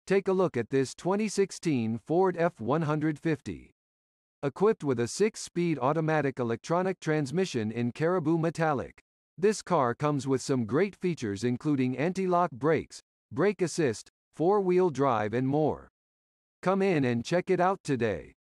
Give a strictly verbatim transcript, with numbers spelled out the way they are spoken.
Take a look at this twenty sixteen Ford F one fifty. Equipped with a six-speed automatic electronic transmission in Caribou Metallic. This car comes with some great features including anti-lock brakes, brake assist, four-wheel drive and more. Come in and check it out today.